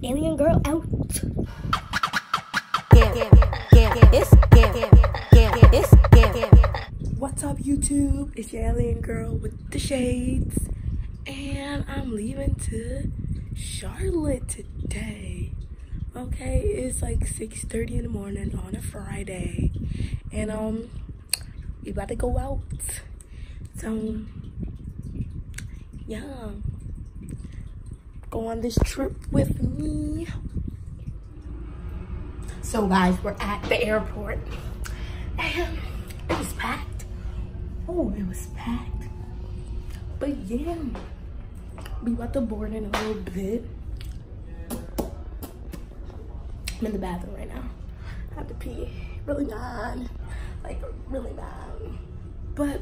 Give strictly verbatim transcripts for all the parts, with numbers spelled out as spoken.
Alien girl out. What's up, YouTube? It's your alien girl with the shades, and I'm leaving to Charlotte today. Okay, it's like six thirty in the morning on a Friday, and um, we about to go out. So yeah, go on this trip with me. So guys, we're at the airport, and it was packed. Oh, it was packed. But yeah, we about to board in a little bit. I'm in the bathroom right now. I have to pee really bad, like really bad. But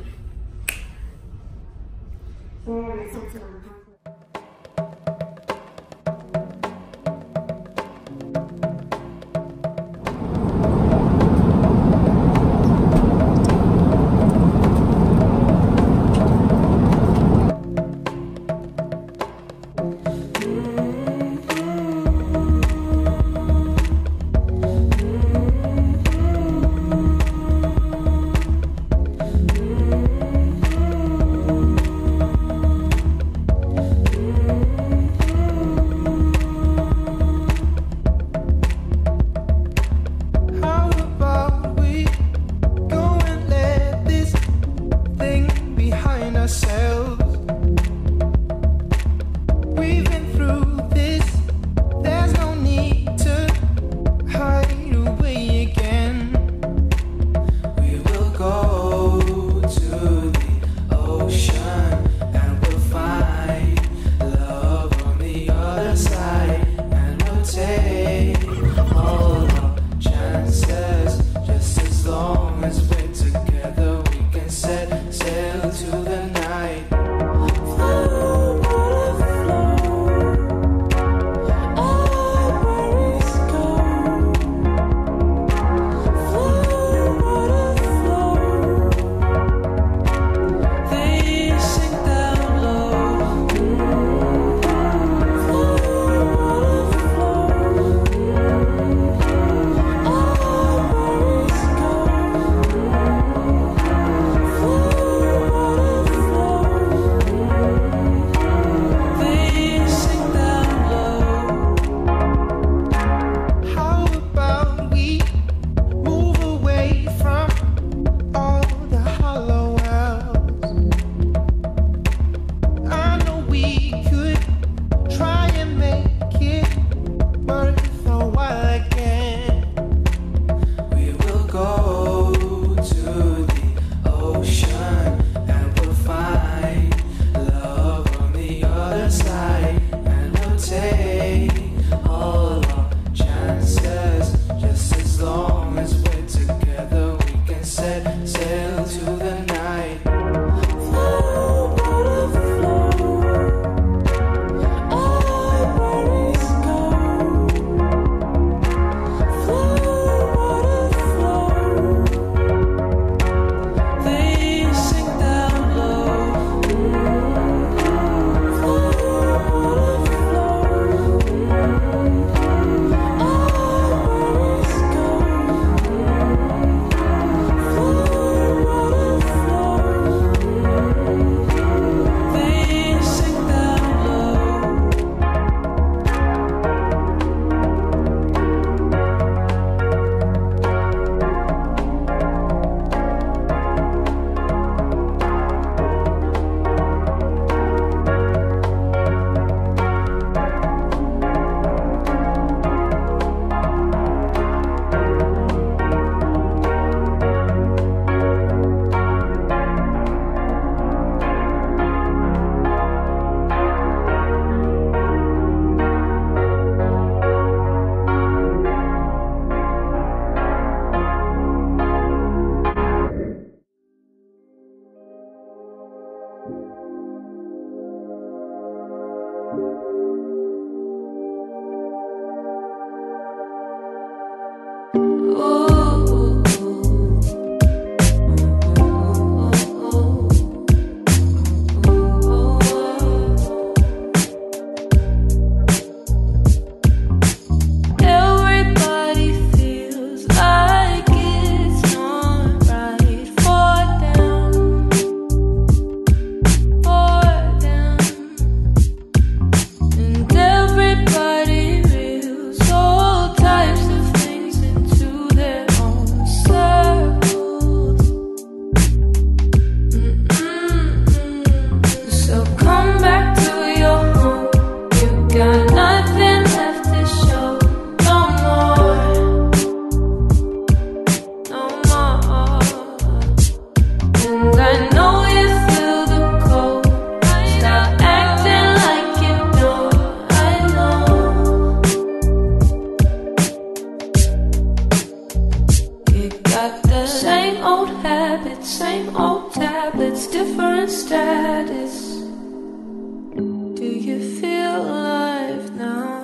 status. Do you feel alive now?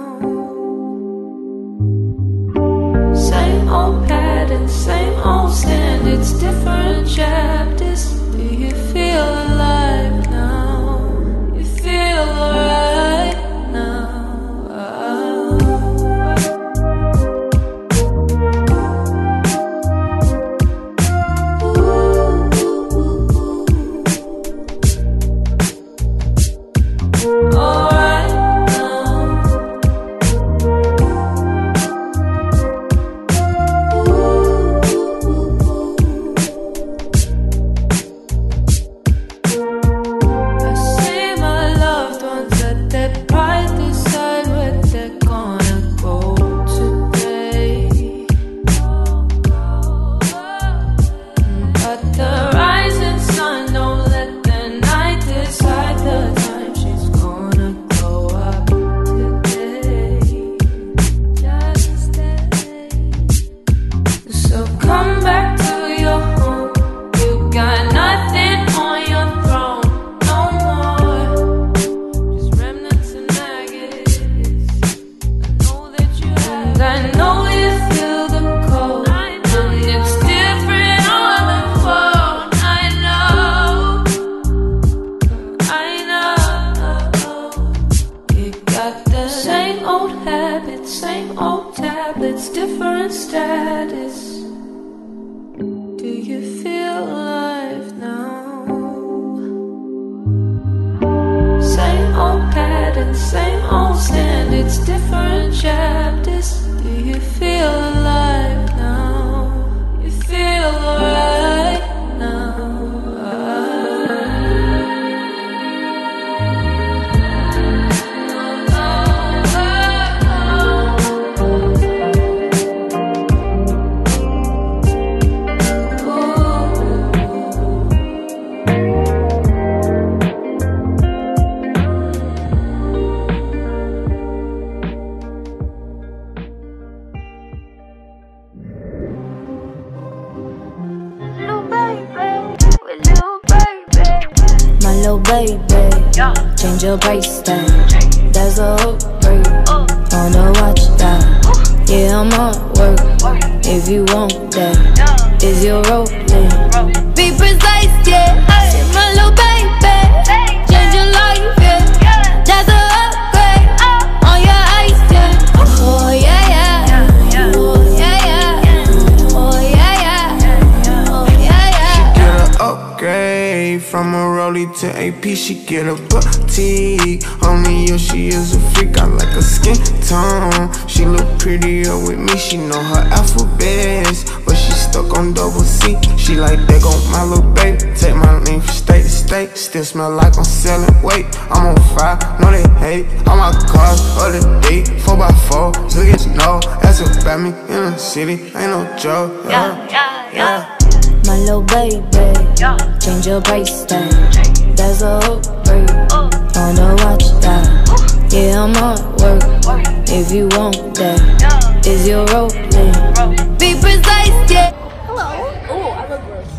Same old pattern, same old standards, different chapters. Do you feel alive now? You feel alright now? Different status. Do you feel alive now? Same old pattern, same old standards, different chapters. Do you feel alive now? You feel alright now? Baby, change your price tag. There's a upgrade on the watch that. Yeah, I'm on work. If you want that, is your rolling? Be precise, yeah. My little baby, change your life, yeah. There's a upgrade on your ice, yeah. Oh yeah, yeah. Oh yeah, yeah. Oh yeah, yeah. Oh yeah, yeah. She get an upgrade from a Rollie to A P, she get a boutique. Only yo, she is a freak, I like her skin tone. She look prettier with me, she know her alphabets, but she stuck on double C. She like, there go my little baby. Take my name from state to state, still smell like I'm selling weight. I'm on fire, know they hate. All my cars, other day, four by four, so get to know. That's about me in the city, ain't no joke. Yeah, yeah, yeah. My little baby, change your price tag. There's a upgrade on the watch that. Yeah, I'm on work. If you want that, is your rolling? Be precise, yeah. Hello. Oh, I look gross.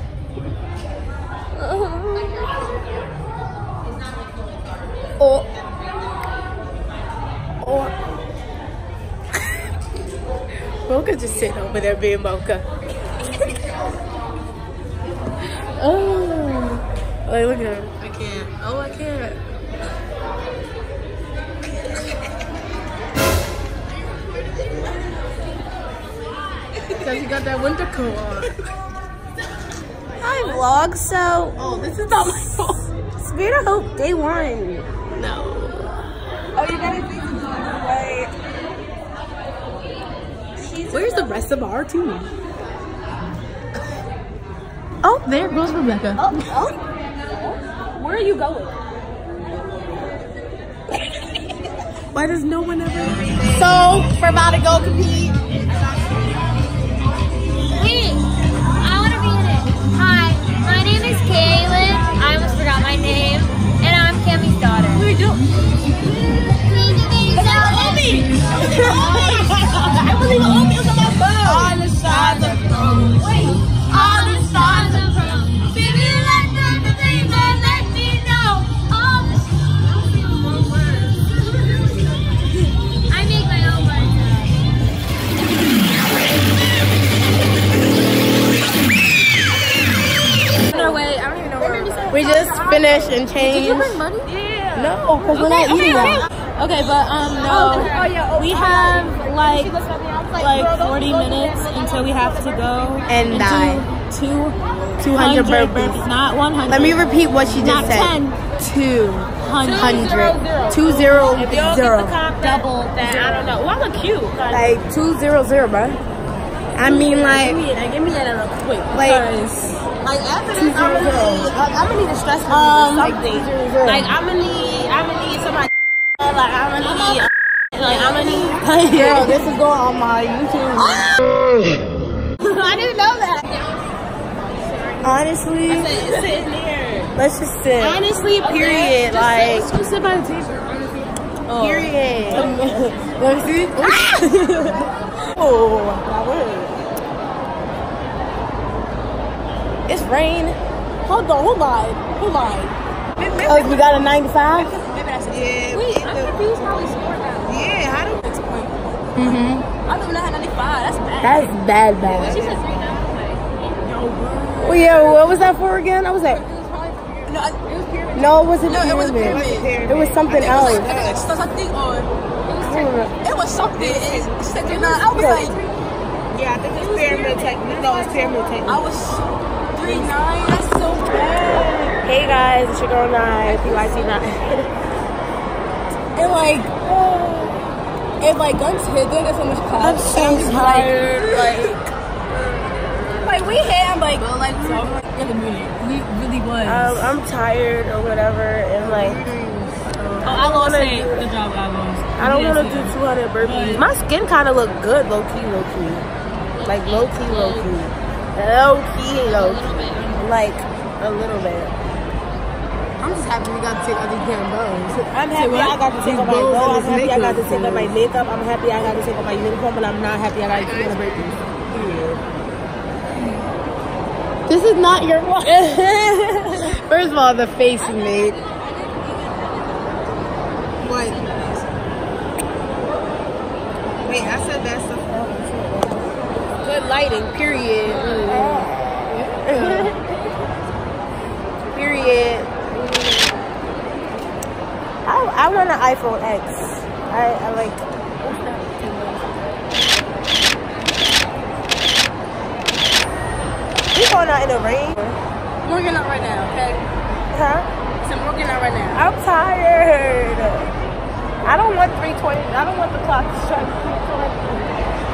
Oh. Oh. Mocha just sitting over there being Mocha. Oh, like, look at her. I can't. Oh, I can't. Because you got that winter coat on. Hi vlog, so Oh, this is not my fault. Spirit of Hope day one. No. Oh, you gotta see the right. She's Where's the rest of our team? Oh, There goes Rebecca. oh, oh. Where are you going? Why does no one ever? So, we're about to go compete. Wait, I want to be in it. Hi, my name is Kaylin. I almost forgot my name. And I'm Cammy's daughter. What are you doing? I believe all meals on my phone. On the sides of phone. Wait, on the sides of phone. Baby, let the things that let me fish and change. Did you bring money? Yeah. No, because we're not eating that. Okay, but um, no. We have like like forty minutes until we have to go And die. Two two hundred burpees. Not one hundred. Let me repeat what she just Not said. ten. two hundred. Two zero If you don't zero. get the comp double, then I don't know. Well, I look cute. Like two zero zero, bro. I mean, like, Give me that. Give me that real quick. like, Because like after this, I'm gonna need. I'm gonna need a stress Um, something. Like I'm gonna need. I'm gonna need somebody. Like I'm gonna need. Like I'm gonna need. Girl, this is going on my YouTube. I didn't know that. Honestly, It's sitting there. let's just sit. Honestly, Period. Like, Just go sit by the table. Oh. period. Let me see. Oh, my word. It's rain. Hold on, hold on, hold on. Oh, we got a ninety-five? Yeah. Wait, I'm confused how we scored now. Yeah, how do Mm-hmm. I don't know how ninety-five. That's bad. That's bad, bad. She said three nine. Oh, yeah, what was that for again? I was like, No, it was pyramid. no, it wasn't No, it was pyramid. pyramid. It was something else. It was like something on. I don't know. It was something. It was said three nine. I was Yeah. like, Yeah, I think it's pyramid technique. No, it's pyramid technique. I was three nine. That's so bad. Hey guys, it's your girl Nye, P Y C nine. And like, if like guns hit, then there's so much I'm class. so tired. Like, Like we had, I'm like, well, like so I'm like in the minute. We really was. um, I'm tired or whatever, and like, oh, I lost it. Good job, I lost. I don't want to do two hundred burpees. My skin kind of look good, low key, low key. Like low key, low key. Low key, low key. Like a little bit. I'm just happy we got to take all these damn bows. I'm happy I got to take off my bow. I'm happy I got to take off my makeup. I'm happy I got to take off my uniform, but I'm not happy I got to do two hundred burpees. This is not your one. First of all, the face you made. What? Wait, I said that's the Good lighting, period. Period. I, I want an iPhone X. I, I like. We going out in the rain? I'm working out right now, okay? Huh? So I'm working out right now. I'm tired. I don't want three twenty. I don't want the clock to strike three twenty.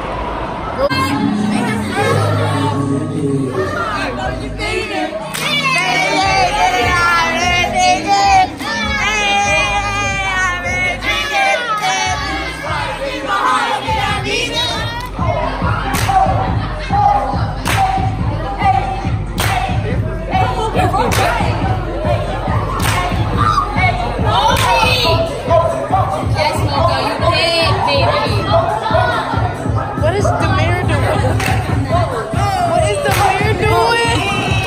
What is the mayor doing? What is the mayor doing?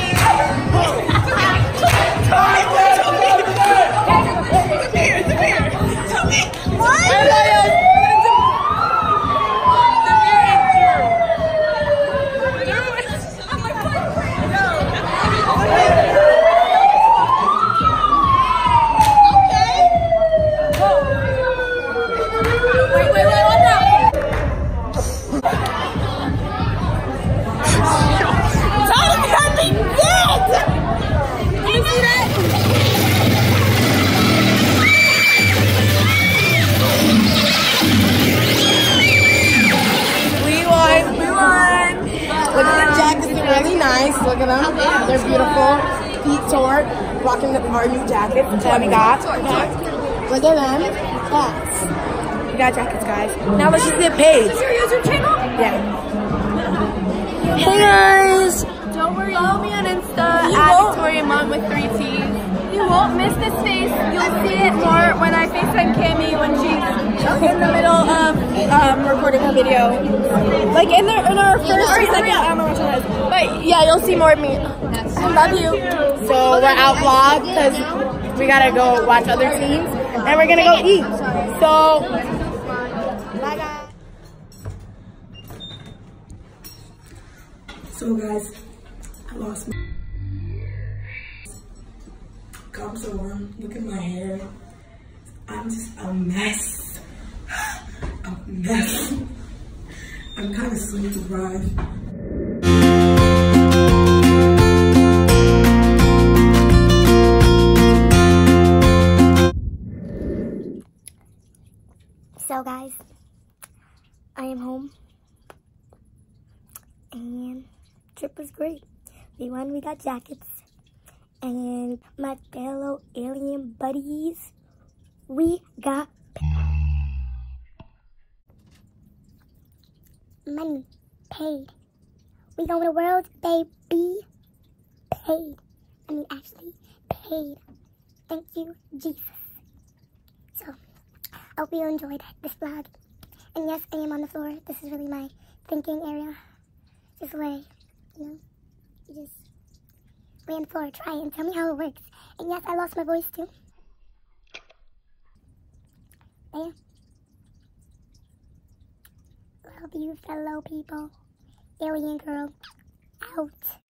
Really nice. Look at them. They're beautiful. Pete Tort rocking the, our new jackets. That's what we got. Look at them. Hats. We got jackets, guys. Now let's just get paid. Is this your YouTube channel? Yeah. Hey guys. Don't worry, follow me on Insta at Victoria Mom with three T's. You won't miss this face. You'll see it more when I FaceTime Cammy when she's in the middle of um, recording a video. Like in, the, in our first or second, I don't know which one it is. But yeah, you'll see more of me. I love you. So we're out vlog because we gotta go watch other teams and we're gonna go eat. So bye guys. So guys, I lost my come to one. Look at my hair. I'm just a mess. A mess. I'm kind of sleep deprived. So guys, I am home, and trip was great. We won, we got jackets, and my fellow alien buddies, we got money, paid. We going to the world, baby, paid. I mean, actually, paid. Thank you, Jesus. So, I hope you enjoyed this vlog. And yes, I am on the floor. This is really my thinking area. Just lay, you know, you just lay on the floor, try it, and tell me how it works. And yes, I lost my voice too. But yeah. Love you, fellow people. Alien girl, out.